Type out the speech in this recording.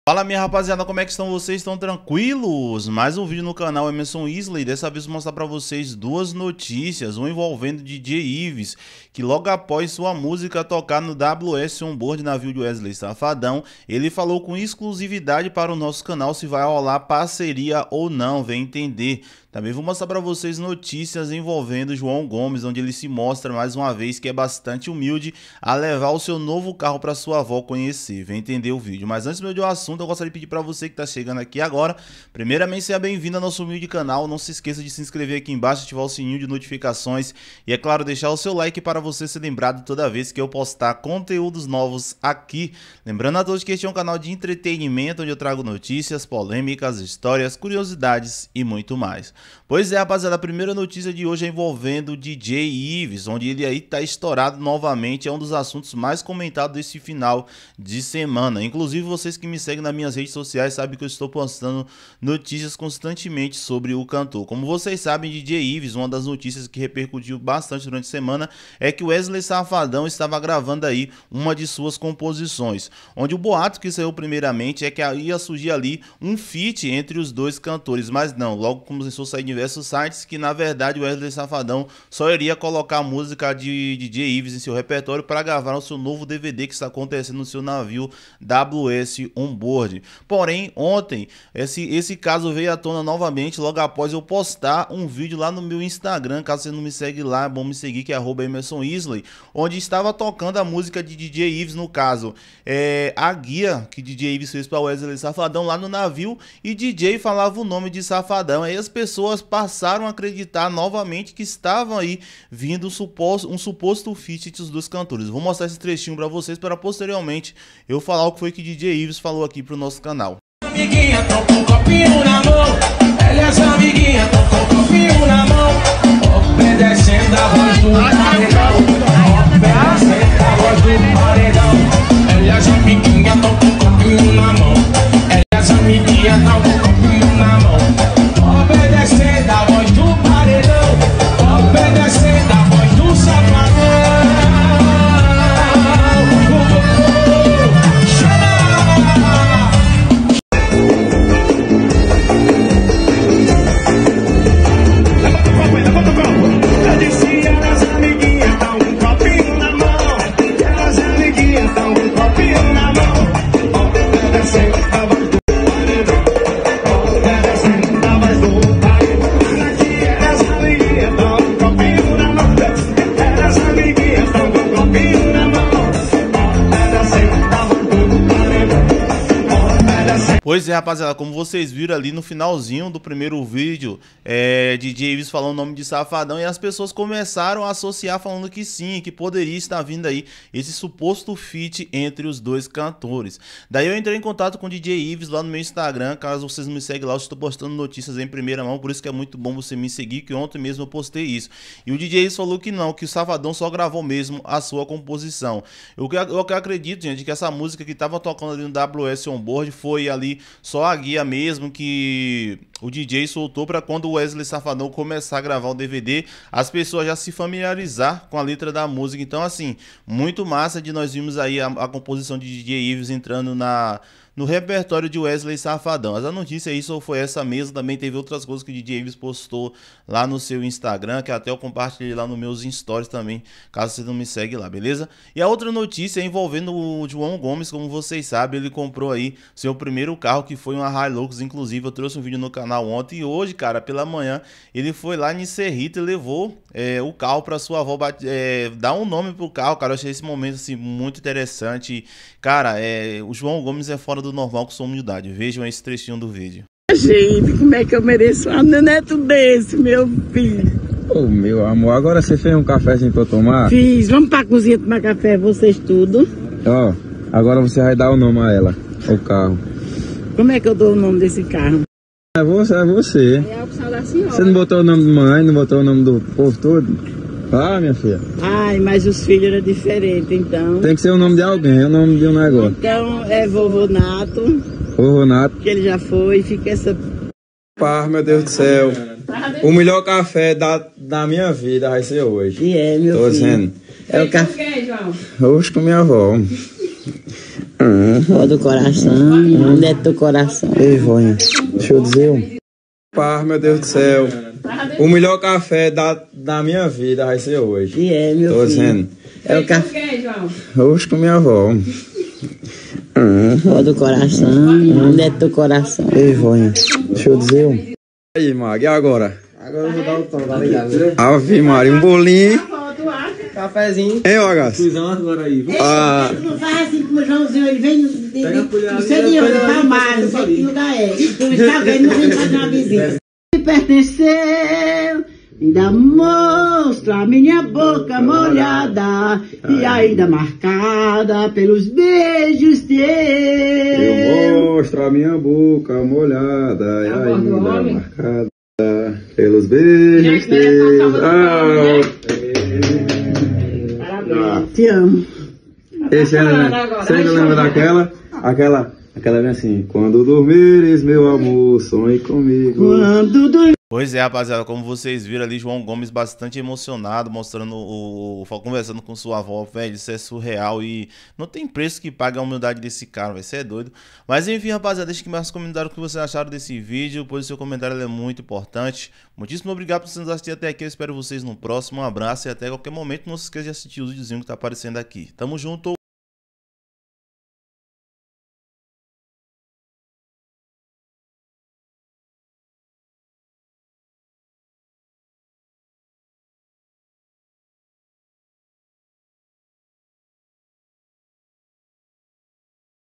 Fala minha rapaziada, como é que estão vocês? Estão tranquilos? Mais um vídeo no canal Emerson Isley. Dessa vez vou mostrar pra vocês duas notícias, uma envolvendo DJ Ives, que logo após sua música tocar no WS Onboard navio de Wesley Safadão, ele falou com exclusividade para o nosso canal se vai rolar parceria ou não, vem entender. Também vou mostrar para vocês notícias envolvendo João Gomes, onde ele se mostra mais uma vez que é bastante humilde a levar o seu novo carro para sua avó conhecer, vem entender o vídeo. Mas antes do assunto, eu gostaria de pedir para você que está chegando aqui agora, primeiramente seja bem-vindo ao nosso humilde canal, não se esqueça de se inscrever aqui embaixo, ativar o sininho de notificações e é claro, deixar o seu like para você ser lembrado toda vez que eu postar conteúdos novos aqui. Lembrando a todos que este é um canal de entretenimento, onde eu trago notícias, polêmicas, histórias, curiosidades e muito mais. Pois é, rapaziada, a primeira notícia de hoje é envolvendo o DJ Ives, onde ele aí tá estourado novamente, é um dos assuntos mais comentados desse final de semana. Inclusive, vocês que me seguem nas minhas redes sociais sabem que eu estou postando notícias constantemente sobre o cantor. Como vocês sabem, DJ Ives, uma das notícias que repercutiu bastante durante a semana é que o Wesley Safadão estava gravando aí uma de suas composições, onde o boato que saiu primeiramente é que ia surgir ali um feat entre os dois cantores, mas não, logo começou a sair diversos sites que na verdade o Wesley Safadão só iria colocar a música de DJ Ives em seu repertório para gravar o seu novo DVD que está acontecendo no seu navio WS Onboard. Porém, ontem esse caso veio à tona novamente logo após eu postar um vídeo lá no meu Instagram. Caso você não me segue lá, é bom me seguir, que é @EmersonIsley, onde estava tocando a música de DJ Ives, no caso a guia que DJ Ives fez para o Wesley Safadão lá no navio, e DJ falava o nome de Safadão. Aí as pessoas passaram a acreditar novamente que estavam aí vindo um suposto feat entre os dois cantores. Vou mostrar esse trechinho para vocês para posteriormente eu falar o que foi que DJ Ives falou aqui pro nosso canal. Amiguinha, tô com um copinho na mão. Elas amiguinha, tô com um copinho na mão. Obedecendo a voz do paredão. Obedecendo a voz do paredão. Elas amiguinha, tô com um copinho na mão. Elas amiguinha, tô com um copinho na mão. Obedecendo a voz do paredão. Obedecendo a voz do safadão. Pois é, rapaziada, como vocês viram ali no finalzinho do primeiro vídeo, DJ Ives falou o nome de Safadão e as pessoas começaram a associar falando que sim, que poderia estar vindo aí esse suposto feat entre os dois cantores. Daí eu entrei em contato com o DJ Ives lá no meu Instagram. Caso vocês não me seguem lá, eu estou postando notícias em primeira mão, por isso que é muito bom você me seguir, que ontem mesmo eu postei isso. E o DJ Ives falou que não, que o Safadão só gravou mesmo a sua composição. Eu acredito, gente, que essa música que estava tocando ali no WS Onboard foi ali só a guia mesmo que o DJ soltou para quando o Wesley Safadão começar a gravar o DVD, as pessoas já se familiarizar com a letra da música. Então assim, muito massa de nós vimos aí a composição de DJ Ives entrando no repertório de Wesley Safadão. Mas a notícia aí só foi essa mesmo, também teve outras coisas que o DJ Ives postou lá no seu Instagram, que até eu compartilhei lá nos meus stories também, caso você não me segue lá, beleza? E a outra notícia é envolvendo o João Gomes. Como vocês sabem, ele comprou aí seu primeiro carro, que foi uma Hilux. Inclusive eu trouxe um vídeo no canal ontem, e hoje, cara, pela manhã, ele foi lá em Serrita e levou o carro para sua avó dar um nome pro carro, cara. Eu achei esse momento assim muito interessante. Cara, o João Gomes é fora do normal com sua humildade. Vejam esse trechinho do vídeo. Gente, como é que eu mereço um neto desse, meu filho? Ô, meu amor, agora você fez um cafezinho pra eu tomar? Fiz, vamos pra cozinha tomar café, vocês tudo. Ó, agora você vai dar o nome a ela, o carro. Como é que eu dou o nome desse carro? É você, é você. É a opção da senhora. Você não botou o nome de mãe, não botou o nome do povo todo? Ah, minha filha. Ai, mas os filhos eram diferentes, então. Tem que ser o nome de alguém, o nome de um negócio. Então é vovô Nato, Ô, Renato. que ele já foi, fica essa... Pá, meu Deus do céu. O melhor café da minha vida vai ser hoje. E é, meu Tô filho. dizendo. É o café. Hoje com minha avó. Ó do coração, dentro do coração. Ei, Vônia, deixa eu dizer um. Paz, meu Deus do céu. O melhor café da minha vida vai ser hoje. E é, meu Tô filho. dizendo. É o café. Hoje com minha avó. Ó do coração, dentro do coração. Ei, Vônia, deixa eu dizer um. Aí, Mag, e agora? Agora eu vou dar o tom, tá ligado? Ave Maria, um bolinho. Cafezinho. Hein, Ogas? Fusão agora aí. Ah, Não faz assim como o Joãozinho, ele vem Pega a colher não sei ali, de onde, pega ali, Palmares, não sei ali. que lugar é. Tu está vendo, não vem fazer uma visita. Me pertenceu, ainda mostro a minha boca molhada e ainda marcada pelos beijos teus. eu mostro a minha boca molhada e ainda marcada pelos beijos teus. Te amo. Esse você ainda lembra daquela? Aquela vem assim: quando dormires, meu amor, sonhe comigo. Quando dormir. Pois é, rapaziada, como vocês viram ali, João Gomes bastante emocionado, mostrando conversando com sua avó, velho, isso é surreal e não tem preço que pague a humildade desse cara, vai ser doido. Mas enfim, rapaziada, deixa aqui mais comentário o que vocês acharam desse vídeo, pois o seu comentário é muito importante. Muitíssimo obrigado por vocês nos assistir até aqui, eu espero vocês no próximo, um abraço e até qualquer momento, não se esqueça de assistir o videozinho que tá aparecendo aqui. Tamo junto!